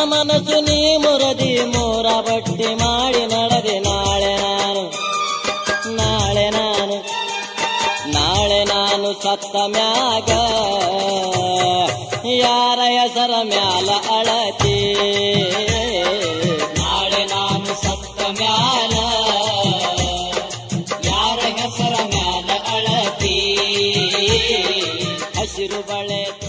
ಮನಸ್ಸು ನೀ ಮುರದಿ ಮೂರ ಬಟ್ಟಿ ಮಾಡಿ ನಡೆದೆ ನಾಳೆ ನಾನು ಸತ್ತ ಮ್ಯಾಗ ಯಾರ ಹೆಸರ ಮ್ಯಾಲ ಅಳತಿ ನಾಳೆ ನಾನು ಸತ್ತ ಮ್ಯಾಲ ಯಾರ ಹೆಸರ ಮ್ಯಾಲ ಅಳತಿ ಹಸಿರು ಬಳೆ